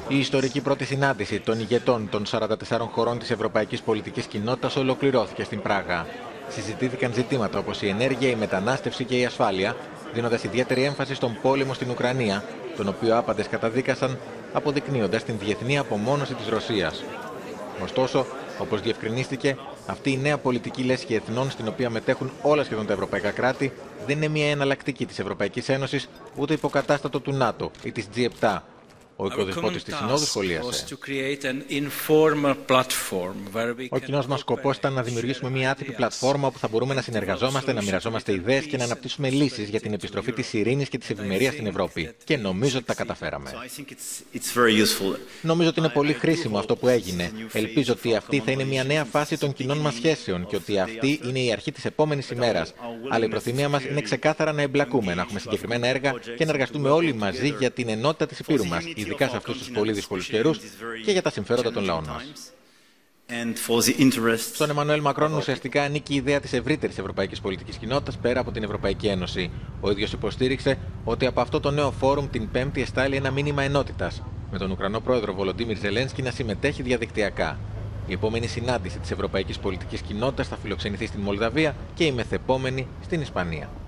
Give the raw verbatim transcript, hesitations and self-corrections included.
Η ιστορική πρώτη συνάντηση των ηγετών των σαράντα τεσσάρων χωρών της Ευρωπαϊκής Πολιτικής Κοινότητας ολοκληρώθηκε στην Πράγα. Συζητήθηκαν ζητήματα όπως η ενέργεια, η μετανάστευση και η ασφάλεια, δίνοντας ιδιαίτερη έμφαση στον πόλεμο στην Ουκρανία, τον οποίο άπαντες καταδίκασαν, αποδεικνύοντας την διεθνή απομόνωση της Ρωσίας. Ωστόσο, όπως διευκρινίστηκε, αυτή η νέα πολιτική λέσχη εθνών, στην οποία μετέχουν όλα σχεδόν τα ευρωπαϊκά κράτη, δεν είναι μια εναλλακτική της Ευρωπαϊκής Ένωσης, ούτε υποκατάστατο του ΝΑΤΟ ή της τζι επτά. Ο οικοδεσπότης της Συνόδου σχολίασε. Ο κοινός μας σκοπός ήταν να δημιουργήσουμε μια άτυπη πλατφόρμα όπου θα μπορούμε να συνεργαζόμαστε, να μοιραζόμαστε ιδέες και να αναπτύσσουμε λύσεις για την επιστροφή της ειρήνης και της ευημερίας στην Ευρώπη. Και νομίζω ότι τα καταφέραμε. Νομίζω ότι είναι πολύ χρήσιμο αυτό που έγινε. Ελπίζω ότι αυτή θα είναι μια νέα φάση των κοινών μας σχέσεων και ότι αυτή είναι η αρχή της επόμενης ημέρας. Αλλά η προθυμία μας είναι ξεκάθαρα να εμπλακούμε, να έχουμε συγκεκριμένα έργα και να εργαστούμε όλοι μαζί για την ενότητα της υπήρου μας, ειδικά σε αυτούς τους πολύ δύσκολους καιρούς και για τα συμφέροντα των λαών μας. Στον Εμμανουέλ Μακρόν ουσιαστικά ανήκει η ιδέα της ευρύτερης ευρωπαϊκής πολιτικής κοινότητας πέρα από την Ευρωπαϊκή Ένωση. Ο ίδιος υποστήριξε ότι από αυτό το νέο φόρουμ την Πέμπτη εστάλει ένα μήνυμα ενότητας, με τον Ουκρανό πρόεδρο Βολοντίμιρ Ζελένσκι να συμμετέχει διαδικτυακά. Η επόμενη συνάντηση της Ευρωπαϊκής Πολιτικής Κοινότητας θα φιλοξενηθεί στην Μολδαβία και η μεθεπόμενη στην Ισπανία.